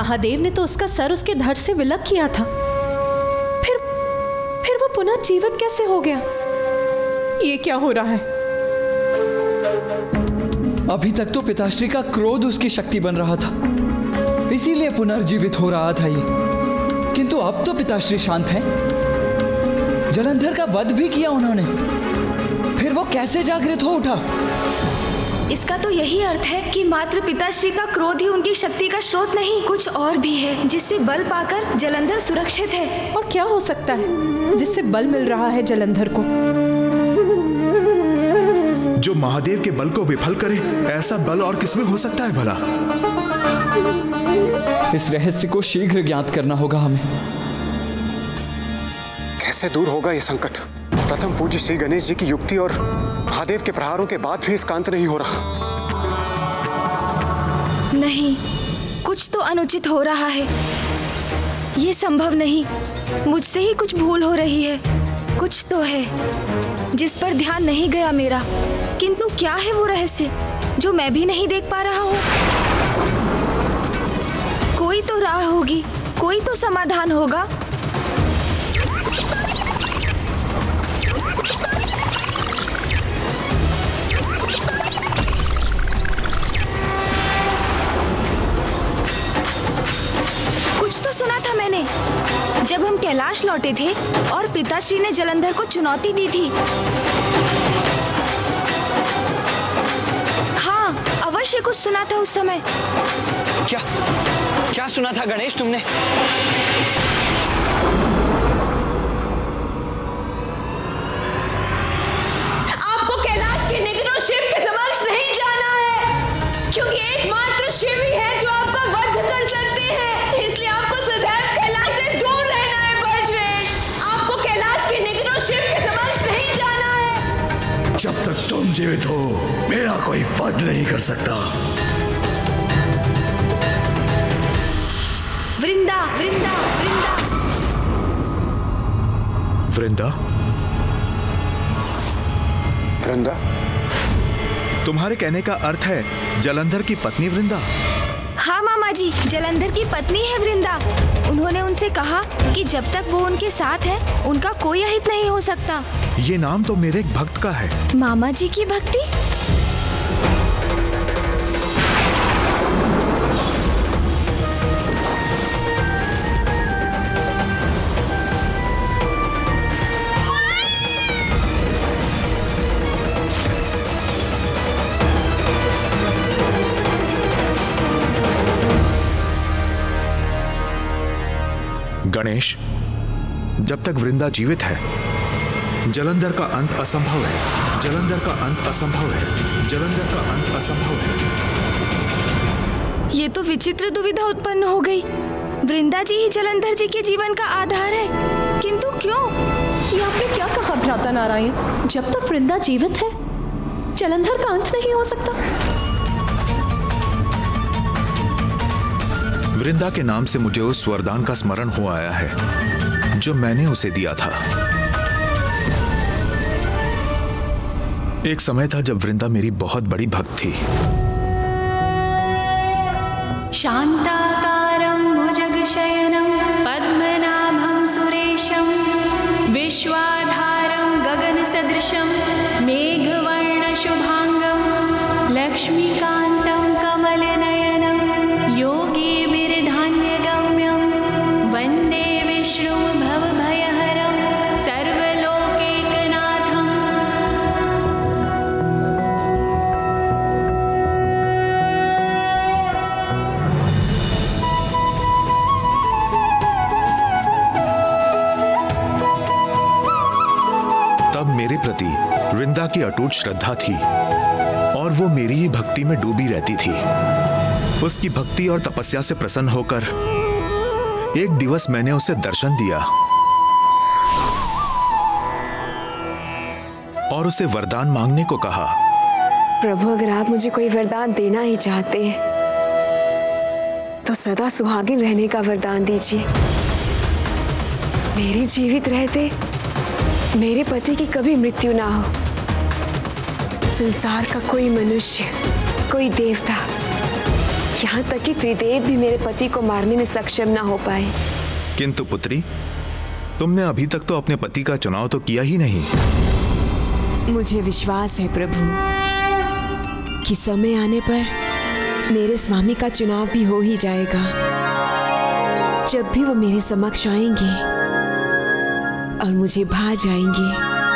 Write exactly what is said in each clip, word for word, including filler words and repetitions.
महादेव ने तो उसका सर उसके धड़ से विलग किया था, फिर फिर वो पुनः जीवित कैसे हो गया? ये क्या हो रहा है? अभी तक तो पिताश्री का क्रोध उसकी शक्ति बन रहा था, इसीलिए पुनर्जीवित हो रहा था ये। किंतु अब तो पिताश्री शांत हैं। जलंधर का वध भी किया उन्होंने, फिर वो कैसे जागृत हो उठा? इसका तो यही अर्थ है कि मात्र पिताश्री का क्रोध ही उनकी शक्ति का स्रोत नहीं, कुछ और भी है जिससे बल पाकर जलंधर सुरक्षित है। और क्या हो सकता है जिससे बल मिल रहा है जलंधर को? जो महादेव के बल को विफल करे, ऐसा बल और किसमें हो सकता है भला? इस रहस्य को शीघ्र ज्ञात करना होगा हमें। कैसे दूर होगा ये संकट? प्रथम पूज्य श्री गणेश जी की युक्ति और महादेव के प्रहारों के बाद भी इसका अंत नहीं हो रहा। नहीं, कुछ तो अनुचित हो रहा है। ये संभव नहीं, मुझसे ही कुछ भूल हो रही है। कुछ तो है जिस पर ध्यान नहीं गया मेरा, किंतु क्या है वो रहस्य जो मैं भी नहीं देख पा रहा हूँ? कोई तो राह होगी, कोई तो समाधान होगा। कुछ तो सुना था मैंने जब हम कैलाश लौटे थे और पिताश्री ने जलंधर को चुनौती दी थी। हाँ, अवश्य कुछ सुना था उस समय। क्या क्या सुना था गणेश तुमने? आपको कैलाश के निकटों शिव के समक्ष नहीं जाना है, क्योंकि एकमात्र शिव ही है जो आपका वध कर सकते हैं। इसलिए आपको सदैव कैलाश से दूर रहना है बजरंग। आपको कैलाश के निकटों शिव के समक्ष नहीं जाना है। जब तक तुम जीवित हो, मेरा कोई वध नहीं कर सकता। वृंदा, वृंदा, वृंदा, वृंदा, वृंदा, तुम्हारे कहने का अर्थ है जलंधर की पत्नी वृंदा? हाँ मामा जी, जलंधर की पत्नी है वृंदा। उन्होंने उनसे कहा कि जब तक वो उनके साथ है, उनका कोई अहित नहीं हो सकता। ये नाम तो मेरे एक भक्त का है। मामा जी की भक्ति? गणेश, जब तक वृंदा जीवित है, जलंधर का अंत असंभव है। जलंधर का अंत असंभव है। जलंधर का अंत असंभव है। ये तो विचित्र दुविधा उत्पन्न हो गई। वृंदा जी ही जलंधर जी के जीवन का आधार है, किंतु क्यों? ये आपने क्या कहा भ्राता नारायण? जब तक वृंदा जीवित है, जलंधर का अंत नहीं हो सकता। वृंदा के नाम से मुझे उस वरदान का स्मरण हो आया है जो मैंने उसे दिया था। एक समय था जब वृंदा मेरी बहुत बड़ी भक्त थी। शांताकारं भुजगशयनं पद्मनाभं सुरेशं विश्वाधारं गगनसदृशं मेघवर्णशुभांगं लक्ष्मीकान्तं कमलनयनं योगिभिर्धान्यगम्यं वन्दे विष्णुं भवभयहरं सर्वलोकैकनाथम्। तब मेरे प्रति वृंदा की अटूट श्रद्धा थी और वो मेरी ही भक्ति में डूबी रहती थी। उसकी भक्ति और तपस्या से प्रसन्न होकर एक दिवस मैंने उसे दर्शन दिया और उसे वरदान मांगने को कहा। प्रभु, अगर आप मुझे कोई वरदान देना ही चाहते हैं तो सदा सुहागिन रहने का वरदान दीजिए। मेरी जीवित रहते मेरे पति की कभी मृत्यु ना हो। संसार का कोई मनुष्य, कोई देवता यहाँ तक कि त्रिदेव भी मेरे पति को मारने में सक्षम ना हो पाए। किंतु पुत्री, तुमने अभी तक तो अपने पति का चुनाव तो किया ही नहीं। मुझे विश्वास है प्रभु कि समय आने पर मेरे स्वामी का चुनाव भी हो ही जाएगा। जब भी वो मेरे समक्ष आएंगे और मुझे भा जाएंगे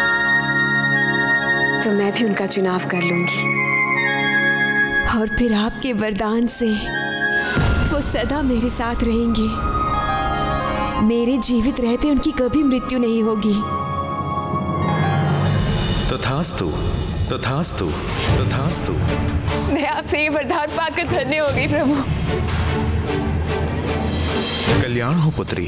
तो मैं भी उनका चुनाव कर लूंगी और फिर आपके वरदान से वो सदा मेरे साथ रहेंगे। मेरे जीवित रहते उनकी कभी मृत्यु नहीं होगी। तथास्तु, तथास्तु, तथास्तु। मैं आपसे ये वरदान पाकर धन्य हो गई प्रभु। कल्याण हो पुत्री।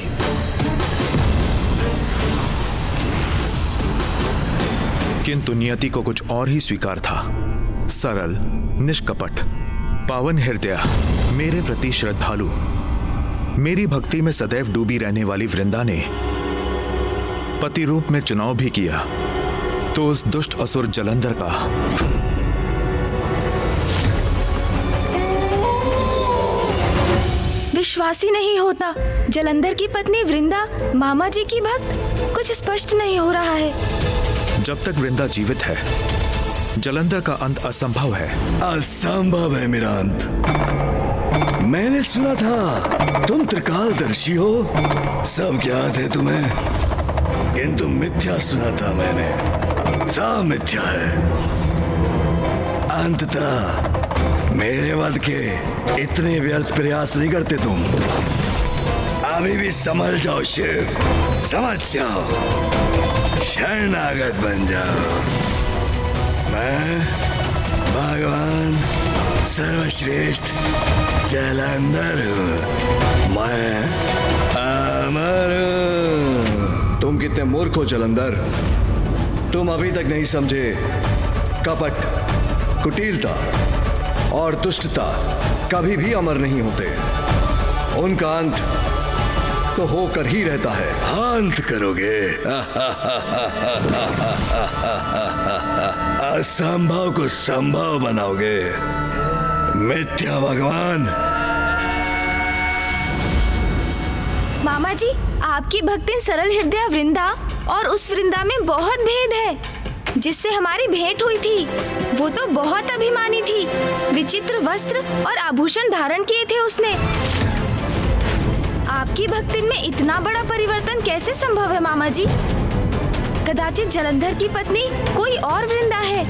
किंतु नियति को कुछ और ही स्वीकार था। सरल, निष्कपट, पावन हृदय, मेरे प्रति श्रद्धालु, मेरी भक्ति में सदैव डूबी रहने वाली वृंदा ने पति रूप में चुनाव भी किया तो उस दुष्ट असुर जलंधर का विश्वास ही नहीं होता। जलंधर की पत्नी वृंदा मामा जी की भक्त, कुछ स्पष्ट नहीं हो रहा है। जब तक वृंदा जीवित है जलंधर का अंत असंभव है। असंभव है मेरा अंत। मैंने सुना था तुम त्रिकालदर्शी हो, सब ज्ञात है तुम्हें, किंतु मिथ्या सुना था मैंने, सब मिथ्या है। अंततः मेरे वध के इतने व्यर्थ प्रयास नहीं करते तुम। अभी भी समझ जाओ शिव, समझ जाओ, शरणागत बन जाओ। मैं भगवान सर्वश्रेष्ठ जलंधर हूँ, मैं अमर हूँ। तुम कितने मूर्ख हो जलंधर, तुम अभी तक नहीं समझे कपट, कुटिलता और दुष्टता कभी भी अमर नहीं होते। उनका अंत तो होकर ही रहता है। अंत करोगे? असंभव को संभव बनाओगे, मिथ्या भगवान। मामा जी, आपकी भक्ति सरल हृदय वृंदा और उस वृंदा में बहुत भेद है। जिससे हमारी भेंट हुई थी वो तो बहुत अभिमानी थी, विचित्र वस्त्र और आभूषण धारण किए थे उसने। आपकी भक्ति में इतना बड़ा परिवर्तन कैसे संभव है मामा जी? कदाचित जलंधर की पत्नी कोई और वृंदा है।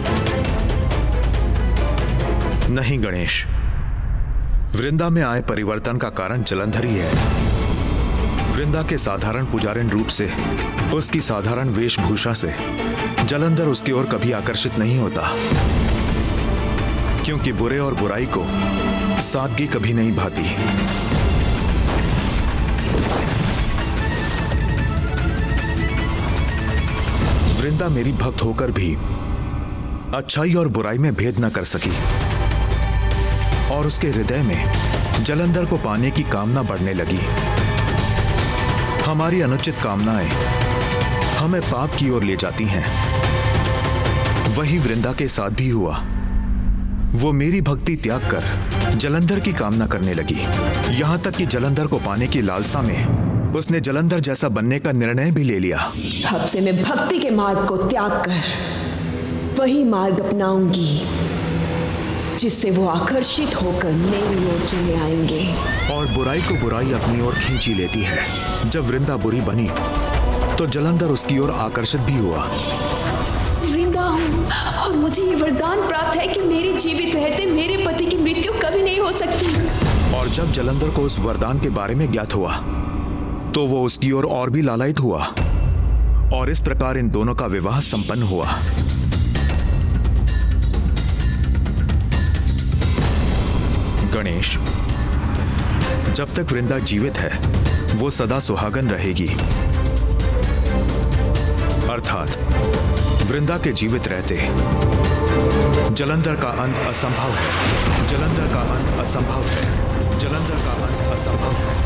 नहीं गणेश, वृंदा में आए परिवर्तन का कारण जलंधर ही है। वृंदा के साधारण पुजारिन रूप से, उसकी साधारण वेशभूषा से जलंधर उसकी ओर कभी आकर्षित नहीं होता, क्योंकि बुरे और बुराई को सादगी कभी नहीं भाती। वृंदा मेरी भक्त होकर भी अच्छाई और बुराई में भेद न कर सकी और उसके हृदय में जलंधर को पाने की कामना बढ़ने लगी। हमारी अनुचित कामनाएं हमें पाप की ओर ले जाती हैं। वही वृंदा के साथ भी हुआ। वो मेरी भक्ति त्याग कर जलंधर की कामना करने लगी, यहां तक कि जलंधर को पाने की लालसा में उसने जलंधर जैसा बनने का निर्णय भी ले लिया। अब से मैं भक्ति के मार्ग को त्याग कर वही मार्ग अपनाऊंगी जिससे वो आकर्षित होकर मेरी ओर चले आएंगे। और बुराई को बुराई अपनी ओर खींची लेती है। जब वृंदा बुरी बनी तो जलंधर उसकी ओर आकर्षित भी हुआ। वृंदा हूँ और मुझे ये वरदान प्राप्त है कि मेरे जीवित रहते मेरे पति की मृत्यु कभी नहीं हो सकती। और जब जलंधर को उस वरदान के बारे में ज्ञात हुआ तो वो उसकी ओर और भी लालायित हुआ और इस प्रकार इन दोनों का विवाह संपन्न हुआ। गणेश, जब तक वृंदा जीवित है वो सदा सुहागन रहेगी, अर्थात वृंदा के जीवित रहते जलंधर का अंत असंभव है। जलंधर का अंत असंभव है। जलंधर का अंत असंभव है।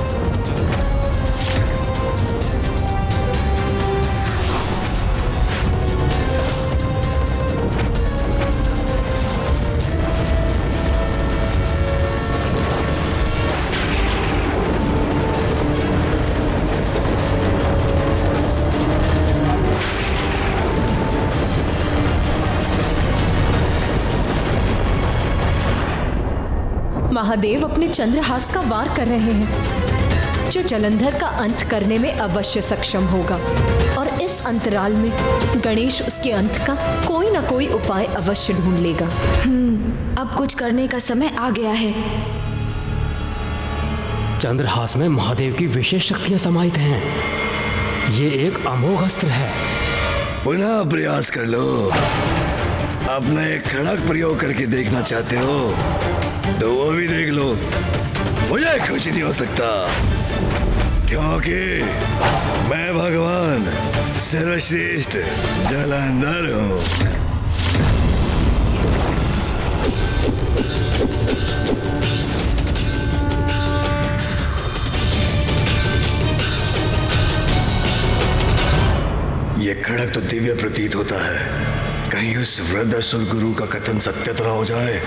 महादेव अपने चंद्रहास का वार कर रहे हैं, जो जलंधर का अंत करने में अवश्य सक्षम होगा। और इस अंतराल में गणेश उसके अंत का कोई ना कोई उपाय अवश्य ढूंढ लेगा। हम्म, अब कुछ करने का समय आ गया है। चंद्रहास में महादेव की विशेष शक्तियां समाहित हैं। ये एक अमोघ अस्त्र है। पुनः प्रयास कर लो। अपना एक खड़क प्रयोग करके देखना चाहते हो तो वो भी देख लो। मुझे कुछ नहीं हो सकता, क्योंकि मैं भगवान सर्वश्रेष्ठ जलंधर हूँ। ये खड़क तो दिव्य प्रतीत होता है। कहीं उस वृद्ध असुर गुरु का कथन सत्य तो ना हो जाए।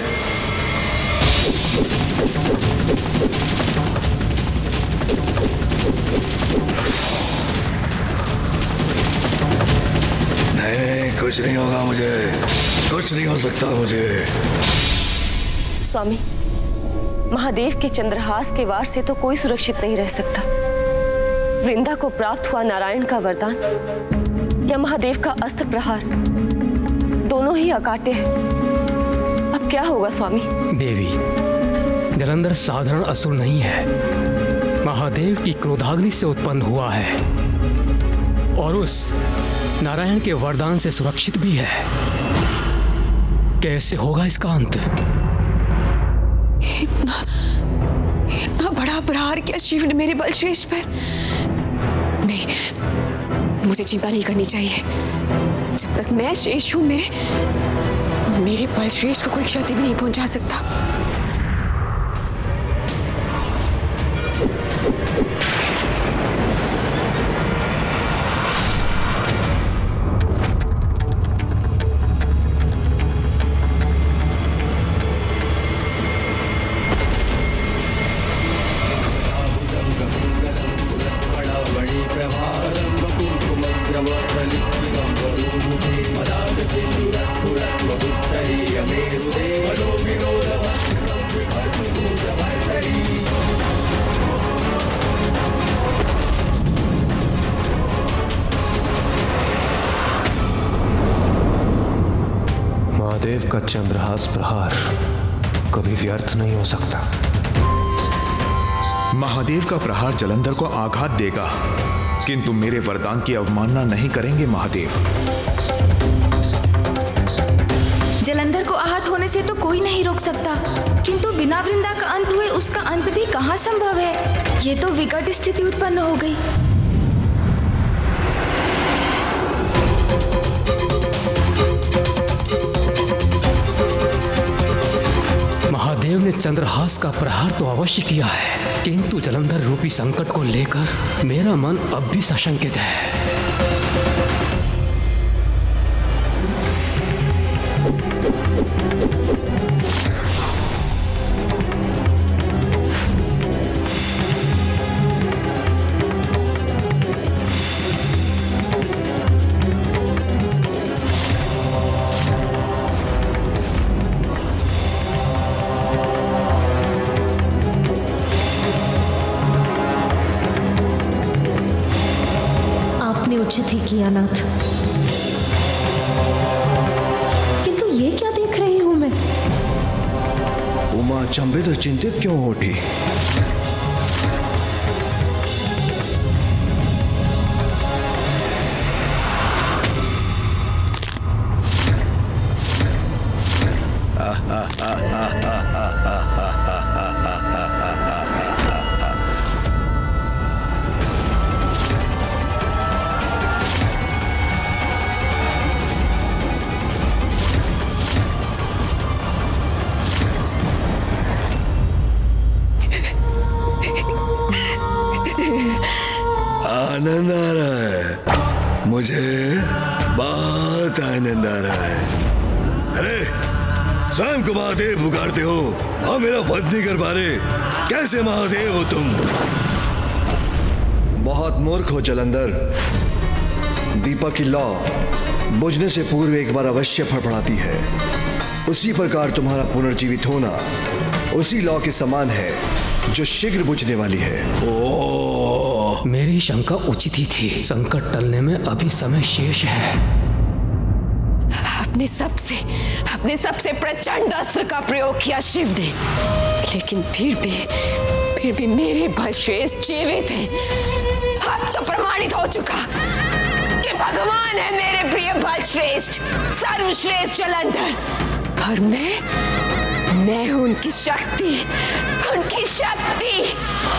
नहीं, कुछ नहीं होगा मुझे, कुछ नहीं हो सकता मुझे। स्वामी, महादेव के चंद्रहास के वार से तो कोई सुरक्षित नहीं रह सकता। वृंदा को प्राप्त हुआ नारायण का वरदान या महादेव का अस्त्र प्रहार, दोनों ही अकाट्य हैं। अब क्या होगा स्वामी? देवी, जलंधर साधारण असुर नहीं है, महादेव की क्रोधाग्नि से उत्पन्न हुआ है और उस नारायण के वरदान से सुरक्षित भी है। कैसे होगा इसका अंत? इतना इतना बड़ा प्रहार किया शिव ने मेरे बलश्रेष्ठ पर। नहीं, मुझे चिंता नहीं करनी चाहिए। जब तक मैं श्रेष्ठ हूं, मेरे मेरे बलश्रेष्ठ को कोई क्षति भी नहीं पहुंचा सकता। महादेव का चंद्रहास प्रहार कभी व्यर्थ नहीं हो सकता। महादेव का प्रहार जलंधर को आघात देगा, किंतु मेरे वरदान की अवमानना नहीं करेंगे महादेव। जलंधर को आहत होने से तो कोई नहीं रोक सकता, किंतु बिना वृंदा का अंत हुए उसका अंत भी कहाँ संभव है? ये तो विकट स्थिति उत्पन्न हो गई। महादेव ने चंद्रहास का प्रहार तो अवश्य किया है, किंतु जलंधर रूपी संकट को लेकर मेरा मन अब भी सशंकित है। उचित ही किया नाथ, किंतु ये क्या देख रही हूं मैं? उमा चंबित और चिंतित क्यों हो उठी? आनंद आ रहा है, मुझे बहुत आनंद आ रहा है। अरे स्वयं को महादेव पुकारते हो और मेरा वध नहीं कर पा रहे, कैसे महादेव हो तुम? बहुत मूर्ख हो जलंधर। दीपक की लौ बुझने से पूर्व एक बार अवश्य फड़फड़ाती है। उसी प्रकार तुम्हारा पुनर्जीवित होना उसी लौ के समान है जो शीघ्र बुझने वाली है। ओ, मेरी शंका उचित ही थी। संकट टलने में अभी समय शेष है। अपने सबसे अपने सबसे प्रचंड अस्त्र का प्रयोग किया शिव ने, लेकिन फिर भी फिर भी मेरे बलश्रेष्ठ जीवित हैं। अब तो प्रमाणित हो चुका कि भगवान है मेरे प्रिय बलश्रेष्ठ, सर्वश्रेष्ठ जलंधर। और मैं मैं हूं उनकी शक्ति, उनकी शक्ति।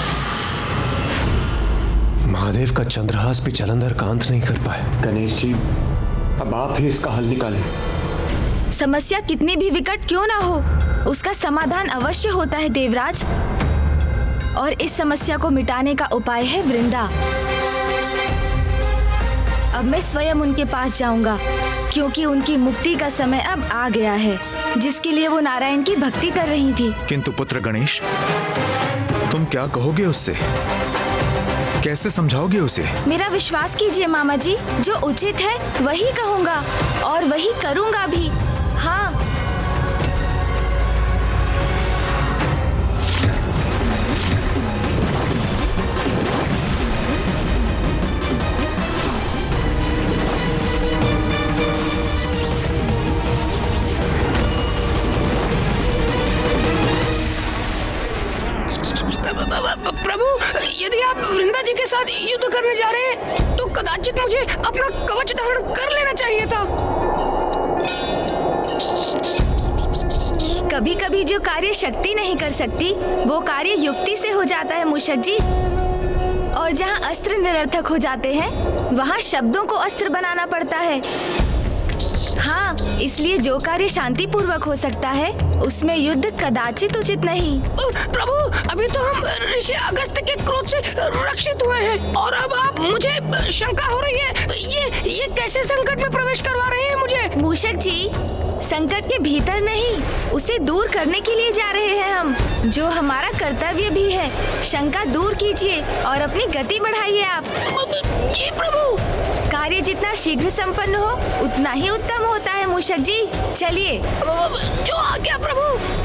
महादेव का चंद्रहास भी जलंधर का अंत नहीं कर पाए। गणेश जी, अब आप ही इसका हल निकालें। समस्या कितनी भी विकट क्यों ना हो, उसका समाधान अवश्य होता है देवराज। और इस समस्या को मिटाने का उपाय है वृंदा। अब मैं स्वयं उनके पास जाऊंगा, क्योंकि उनकी मुक्ति का समय अब आ गया है, जिसके लिए वो नारायण की भक्ति कर रही थी। किंतु पुत्र गणेश, तुम क्या कहोगे उससे? कैसे समझाओगे उसे? मेरा विश्वास कीजिए मामा जी, जो उचित है वही कहूंगा और वही करूंगा भी। हाँ, प्रभु, यदि आप वृंदा जी के साथ युद्ध करने जा रहे हैं तो कदाचित मुझे अपना कवच धारण कर लेना चाहिए था। कभी कभी जो कार्य शक्ति नहीं कर सकती, वो कार्य युक्ति से हो जाता है मूषक जी। और जहाँ अस्त्र निरर्थक हो जाते हैं, वहाँ शब्दों को अस्त्र बनाना पड़ता है। हाँ, इसलिए जो कार्य शांति पूर्वक हो सकता है, उसमें युद्ध कदाचित उचित नहीं। प्रभु, अभी तो हम ऋषि अगस्त के क्रोध से रक्षित हुए हैं और अब आप मुझे शंका हो रही है। ये ये कैसे संकट में प्रवेश करवा रहे हैं मुझे? मूषक जी, संकट के भीतर नहीं, उसे दूर करने के लिए जा रहे हैं हम, जो हमारा कर्तव्य भी है। शंका दूर कीजिए और अपनी गति बढ़ाइए आप। जी प्रभु। कार्य जितना शीघ्र संपन्न हो, उतना ही उत्तम होता है मूषक जी। चलिए। जो आज्ञा प्रभु।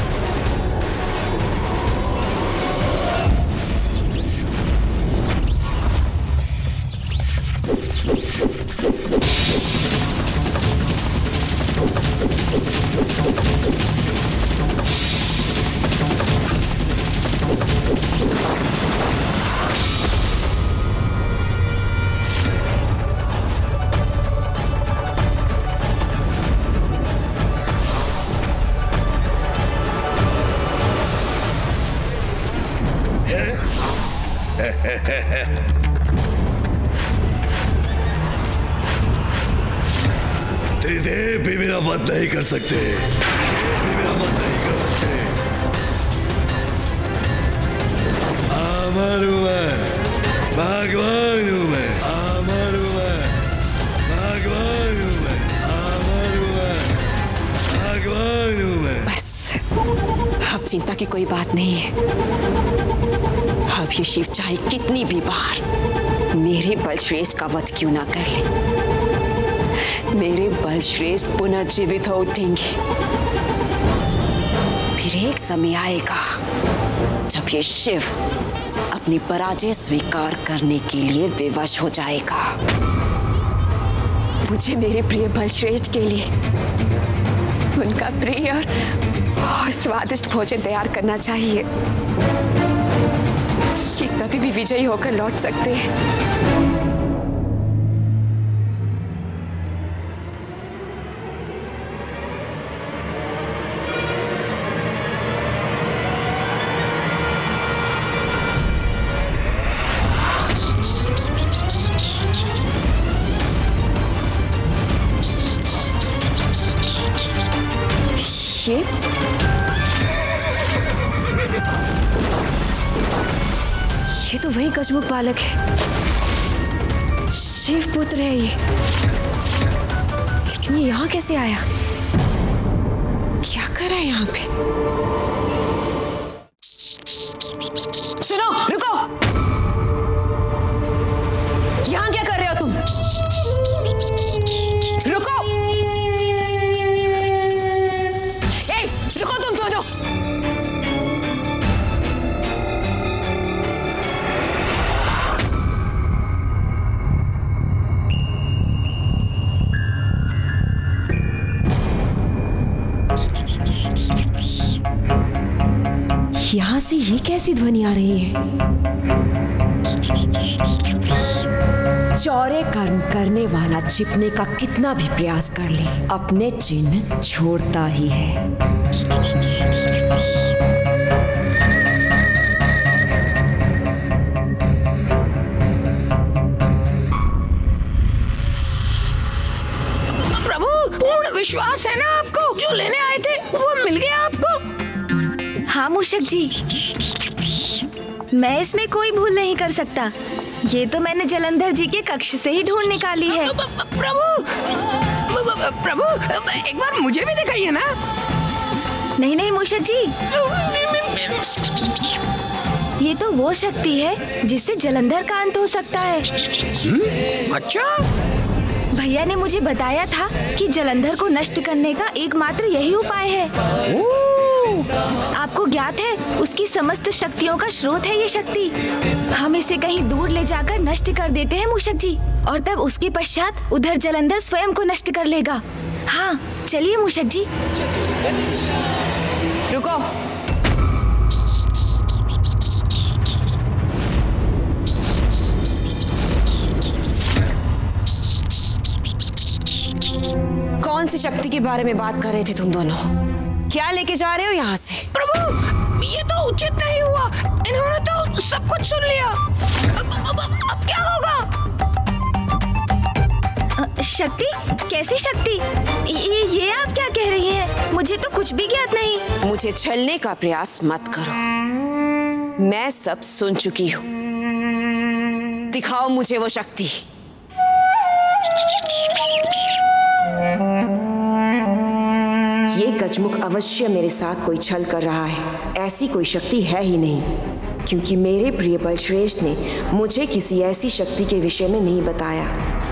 त्रिदेव भी मेरा वध नहीं कर सकते, भी मेरा वध नहीं कर सकते। अमर हूं मैं, भगवान हूं मैं, अमर हूं मैं, भगवान हूं मैं, अमर हूं मैं, भगवान हूं मैं। बस, अब चिंता की कोई बात नहीं है। अब ये शिव चाहे कितनी भी बार मेरे बलश्रेष्ठ का वध क्यों ना कर ले, मेरे बलश्रेष्ठ पुनर्जीवित हो उठेंगे। फिर एक समय आएगा जब ये शिव अपनी पराजय स्वीकार करने के लिए विवश हो जाएगा। मुझे मेरे प्रिय बलश्रेष्ठ के लिए उनका प्रिय और स्वादिष्ट भोजन तैयार करना चाहिए। ये कभी भी विजयी होकर लौट सकते हैं। ये ये तो वही गजमुख बालक है, शिव पुत्र है ये। लेकिन ये यहाँ कैसे आया? क्या कर रहा है यहाँ पे? सुनो, रुको। यहाँ क्या कर रहे हो तुम? रुको। ए, रुको तुम दोनों। यहाँ से ये कैसी ध्वनि आ रही है? चौरे कर्म करने वाला छिपने का कितना भी प्रयास कर ले, अपने चिन्ह छोड़ता ही है। प्रभु, पूर्ण विश्वास है ना आपको? जो लेने आए थे वो मिल गया आपको? हाँ मूषक जी, मैं इसमें कोई भूल नहीं कर सकता। ये तो मैंने जलंधर जी के कक्ष से ही ढूंढ निकाली है। प्रभु, प्रभु, एक बार मुझे भी दिखाइए ना। नहीं नहीं मूषक जी, ये तो वो शक्ति है जिससे जलंधर का अंत हो सकता है। अच्छा? भैया ने मुझे बताया था कि जलंधर को नष्ट करने का एकमात्र यही उपाय है। आपको ज्ञात है, उसकी समस्त शक्तियों का स्रोत है ये शक्ति। हम इसे कहीं दूर ले जाकर नष्ट कर देते हैं मूषक जी, और तब उसके पश्चात उधर जलंधर स्वयं को नष्ट कर लेगा। हाँ चलिए मूषक जी। रुको, कौन सी शक्ति के बारे में बात कर रहे थे तुम दोनों? क्या लेके जा रहे हो यहाँ से? प्रभु, ये तो उचित नहीं हुआ। इन्होंने तो सब कुछ सुन लिया। अब, अब, अब, अब क्या होगा? शक्ति? कैसी शक्ति? ये, ये आप क्या कह रही हैं? मुझे तो कुछ भी ज्ञात नहीं। मुझे छलने का प्रयास मत करो, मैं सब सुन चुकी हूँ। दिखाओ मुझे वो शक्ति। ये गजमुख अवश्य मेरे साथ कोई छल कर रहा है। ऐसी कोई शक्ति है ही नहीं, क्योंकि मेरे प्रिय बलश्रेष्ठ ने मुझे किसी ऐसी शक्ति के विषय में नहीं बताया।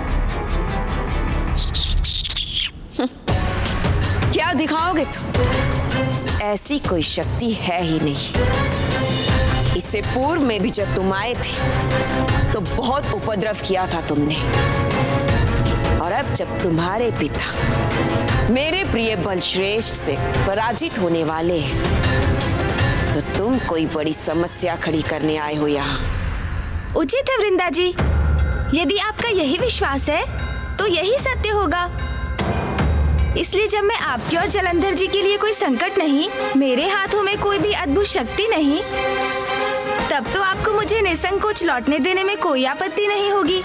क्या दिखाओगे तुम? ऐसी कोई शक्ति है ही नहीं। इससे पूर्व में भी जब तुम आए थे तो बहुत उपद्रव किया था तुमने, और अब जब तुम्हारे पिता मेरे प्रिय बलश्रेष्ठ से पराजित होने वाले हैं तो तुम कोई बड़ी समस्या खड़ी करने आए हो यहाँ। उचित है वृंदा जी, यदि आपका यही विश्वास है तो यही सत्य होगा। इसलिए जब मैं आपके और जलंधर जी के लिए कोई संकट नहीं, मेरे हाथों में कोई भी अद्भुत शक्ति नहीं, तब तो आपको मुझे निसंकोच लौटने देने में कोई आपत्ति नहीं होगी।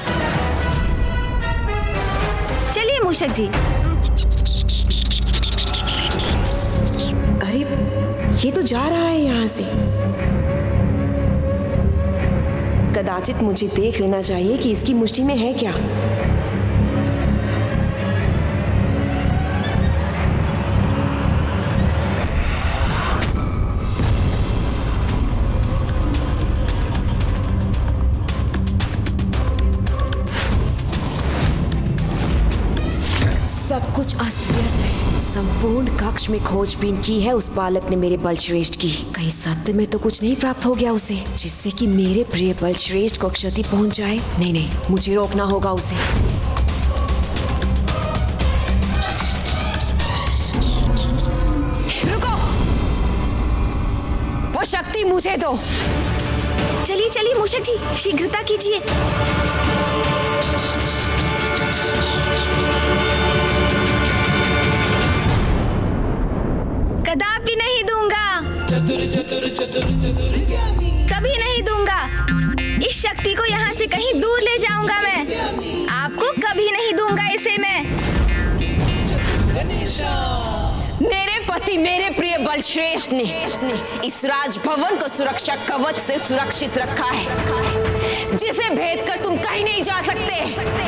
चलिए मूषक जी। अरे ये तो जा रहा है यहाँ से। कदाचित मुझे देख लेना चाहिए कि इसकी मुष्टि में है क्या। सब कुछ अस्त व्यस्त है। संपूर्ण कक्ष में खोजबीन की है उस बालक ने मेरे बलश्रेष्ठ की। कहीं सत्य में तो कुछ नहीं प्राप्त हो गया उसे, जिससे कि मेरे प्रिय बलश्रेष्ठ को क्षति पहुंच जाए। नहीं नहीं, मुझे रोकना होगा उसे। रुको, वो शक्ति मुझे दो। चलिए चलिए मूषक जी, शीघ्रता कीजिए। कदापि नहीं दूंगा, चतुर चतुर चतुर चतुर कभी नहीं दूंगा। इस शक्ति को यहाँ से कहीं दूर ले जाऊंगा मैं। आपको कभी नहीं दूंगा इसे मैं। मेरे पति मेरे प्रिय बलश्रेष्ठ ने इस राजभवन को सुरक्षा कवच से सुरक्षित रखा है, जिसे भेद कर तुम कहीं नहीं जा सकते।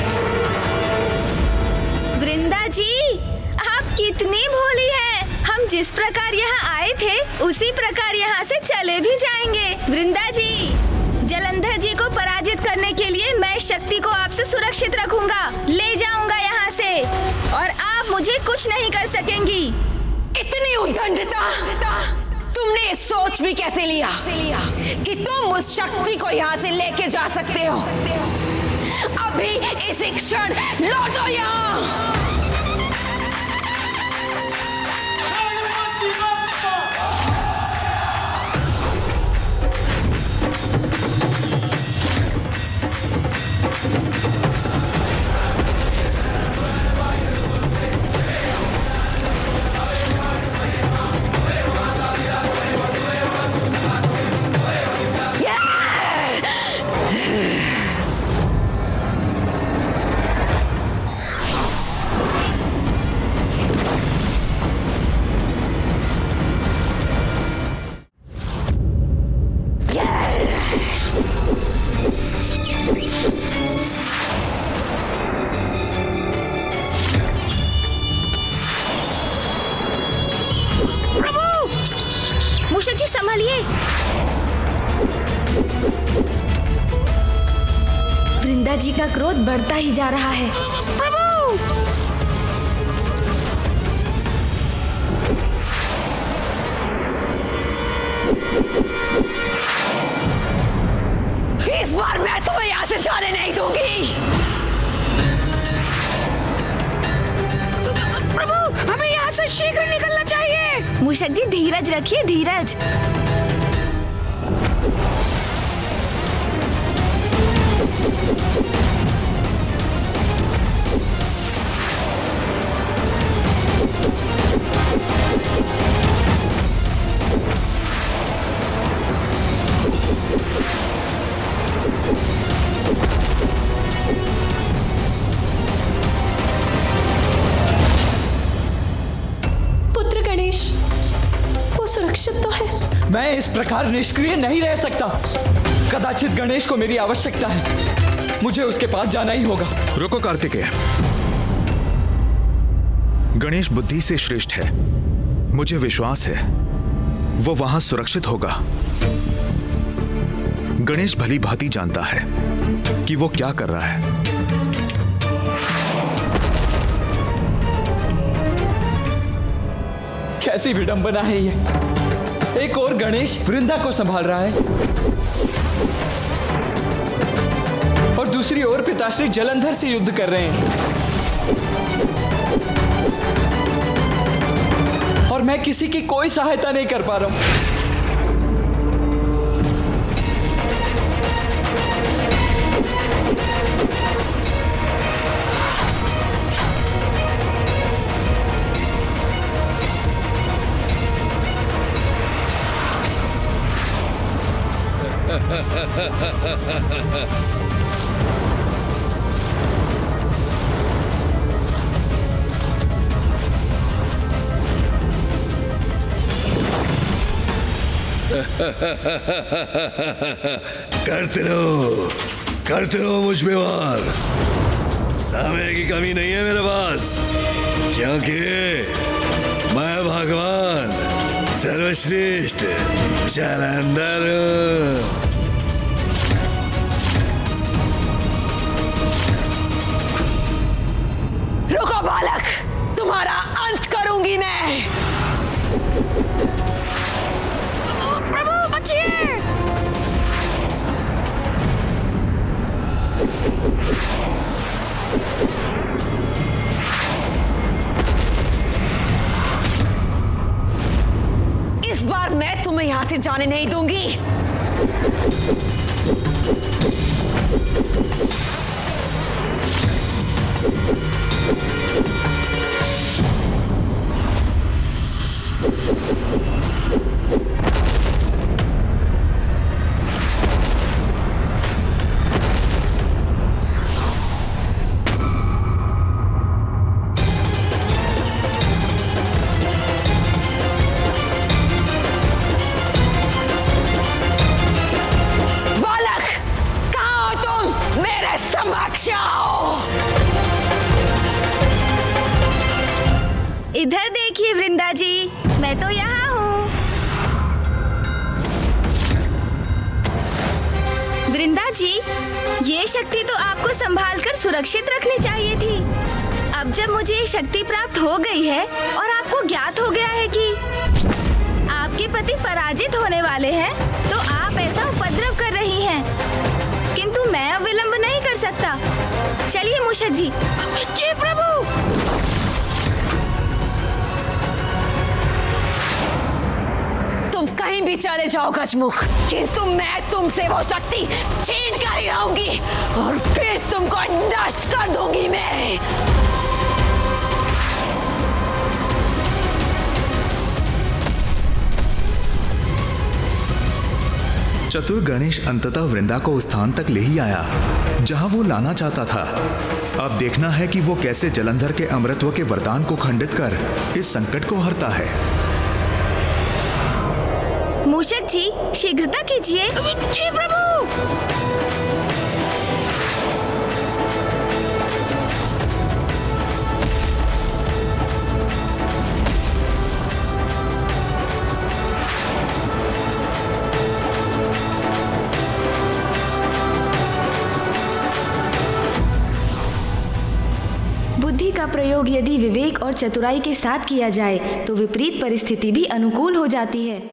वृंदा जी, आप कितनी भोली हैं। हम जिस प्रकार यहाँ आए थे उसी प्रकार यहाँ से चले भी जाएंगे। वृंदा जी, जलंधर जी को पराजित करने के लिए मैं शक्ति को आपसे सुरक्षित रखूंगा, ले जाऊंगा यहाँ से, और आप मुझे कुछ नहीं कर सकेंगी। इतनी उद्दंडता तुमने सोच भी कैसे लिया कि तुम उस शक्ति को यहाँ से लेके जा सकते हो? अभी इसी क्षण लौटो यहाँ। वृंदा जी का क्रोध बढ़ता ही जा रहा है। इस बार मैं तुम्हें यहाँ से जाने नहीं दूंगी। प्रभु, हमें यहाँ से शीघ्र निकलना चाहिए। मूषक जी धीरज रखिए, धीरज। पुत्र गणेश, वो सुरक्षित तो है? मैं इस प्रकार निष्क्रिय नहीं रह सकता। कदाचित गणेश को मेरी आवश्यकता है। मुझे उसके पास जाना ही होगा। रुको कार्तिकेय, गणेश बुद्धि से श्रेष्ठ है। मुझे विश्वास है वो वहां सुरक्षित होगा। गणेश भली भांति जानता है कि वो क्या कर रहा है। कैसी विडंबना है ये। एक और गणेश वृंदा को संभाल रहा है और दूसरी ओर पिताश्री जलंधर से युद्ध कर रहे हैं, और मैं किसी की कोई सहायता नहीं कर पा रहा हूं। करते रहो, करते रहो मुझ पे वार। समय की कमी नहीं है मेरे पास, क्योंकि मैं भगवान सर्वश्रेष्ठ जलंधर हूं। रुको बालक, तुम्हारा अंत करूंगी मैं। प्रभु बचिए। इस बार मैं तुम्हें यहां से जाने नहीं दूंगी। इधर देखिए वृंदा जी, मैं तो यहाँ हूँ। वृंदा जी, ये शक्ति तो आपको संभाल कर सुरक्षित रखनी चाहिए थी। अब जब मुझे ये शक्ति प्राप्त हो गई है और आपको ज्ञात हो गया है कि आपके पति पराजित होने वाले हैं, तो आप ऐसा उपद्रव कर रही हैं। किंतु मैं अब विलंब नहीं कर सकता। चलिए मूषक जी। जी प्रभु। तुम कहीं भी चले जाओ गजमुख, किंतु मैं तुमसे वो शक्ति छीन कर ही रहूंगी और फिर तुमको नष्ट कर दूंगी मैं। चतुर गणेश अंततः वृंदा को उस स्थान तक ले ही आया जहां वो लाना चाहता था। अब देखना है कि वो कैसे जलंधर के अमृतत्व के वरदान को खंडित कर इस संकट को हरता है। मूषक जी, शीघ्रता कीजिए। जी प्रभु। प्रयोग यदि विवेक और चतुराई के साथ किया जाए तो विपरीत परिस्थिति भी अनुकूल हो जाती है।